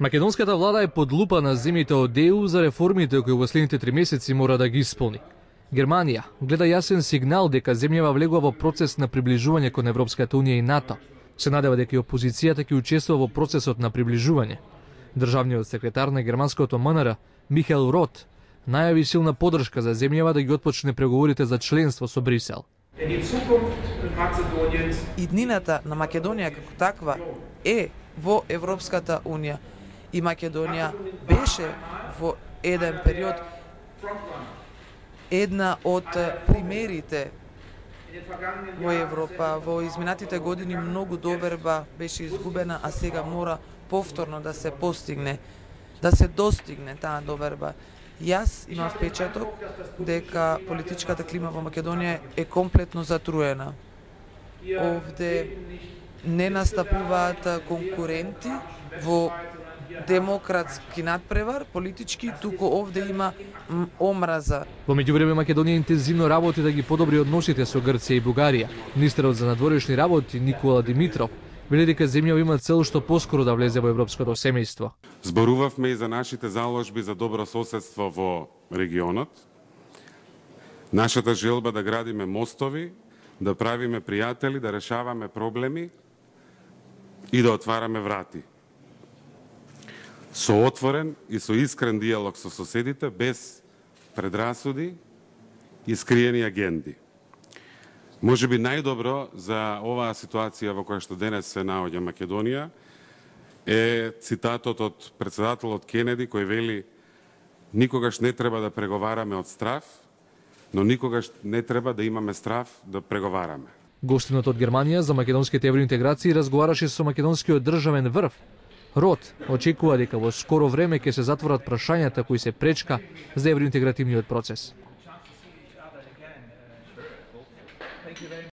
Македонската влада е под лупа на земјите од ЕУ за реформите кои во следните 3 месеци мора да ги исполни. Германија гледа јасен сигнал дека земјава влегува во процес на приближување кон Европската унија и НАТО. Се надева дека и опозицијата ќе учествува во процесот на приближување. Државниот секретар на германското МНР, Михаел Рот, најави силна поддршка за земјава да ги отпочне преговорите за членство со Брисел. Иднината на Македонија како таква е во Европската унија и Македонија беше во еден период една од примерите во Европа. Во изминатите години многу доверба беше изгубена, а сега мора повторно да се постигне, да се достигне таа доверба. Јас имам впечаток дека политичката клима во Македонија е комплетно затруена. Овде не настапуваат конкуренти во демократски надпревар, политички, туку овде има омраза. Во меѓувреме Македонија интензивно работи да ги подобри односите со Грција и Бугарија. Министерот за надворешни работи Никола Димитров вели дека земјава има цел што поскоро да влезе во европското семејство. Зборувавме и за нашите заложби за добро соседство во регионот. Нашата желба да градиме мостови, да правиме пријатели, да решаваме проблеми и да отвараме врати. Со отворен и со искрен диалог со соседите, без предрасуди и скриени агенди. Може би најдобро за оваа ситуација во која што денес се наоѓа Македонија е цитатот од председателот Кенеди кој вели: никогаш не треба да преговараме од страв, но никогаш не треба да имаме страв да преговараме. Гостинот од Германија за македонските евроинтеграции разговараше со македонскиот државен врв. Рот очекува дека во скоро време ќе се затворат прашањата кои се пречка за евроинтегративниот процес.